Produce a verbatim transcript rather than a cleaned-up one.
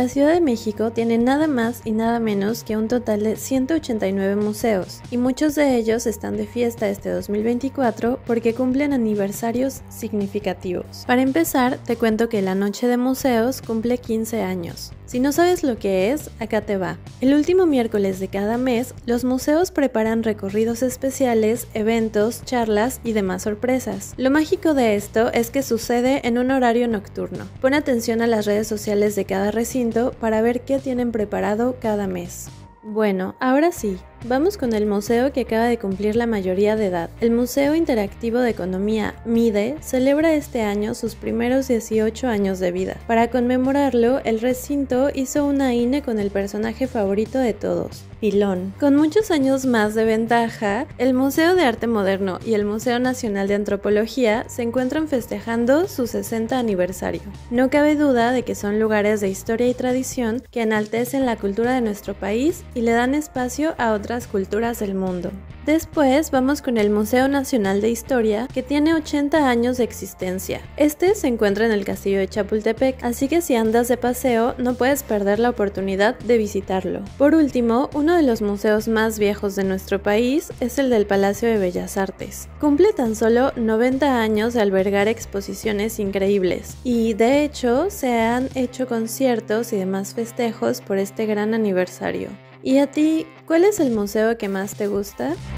La Ciudad de México tiene nada más y nada menos que un total de ciento ochenta y nueve museos, y muchos de ellos están de fiesta este dos mil veinticuatro porque cumplen aniversarios significativos. Para empezar, te cuento que la Noche de Museos cumple quince años. Si no sabes lo que es, acá te va. El último miércoles de cada mes, los museos preparan recorridos especiales, eventos, charlas y demás sorpresas. Lo mágico de esto es que sucede en un horario nocturno. Pon atención a las redes sociales de cada recinto para ver qué tienen preparado cada mes. Bueno, ahora sí, vamos con el museo que acaba de cumplir la mayoría de edad. El Museo Interactivo de Economía, MIDE, celebra este año sus primeros dieciocho años de vida. Para conmemorarlo, el recinto hizo una I N E con el personaje favorito de todos, Pilón. Con muchos años más de ventaja, el Museo de Arte Moderno y el Museo Nacional de Antropología se encuentran festejando su sesenta aniversario. No cabe duda de que son lugares de historia y tradición que enaltecen la cultura de nuestro país y le dan espacio a otras culturas del mundo. Después vamos con el Museo Nacional de Historia, que tiene ochenta años de existencia. Este se encuentra en el Castillo de Chapultepec, así que si andas de paseo no puedes perder la oportunidad de visitarlo. Por último, uno de los museos más viejos de nuestro país es el del Palacio de Bellas Artes. Cumple tan solo noventa años de albergar exposiciones increíbles y, de hecho, se han hecho conciertos y demás festejos por este gran aniversario. ¿Y a ti, cuál es el museo que más te gusta?